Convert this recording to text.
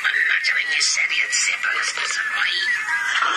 muttering you said he had zippers, there's a rain.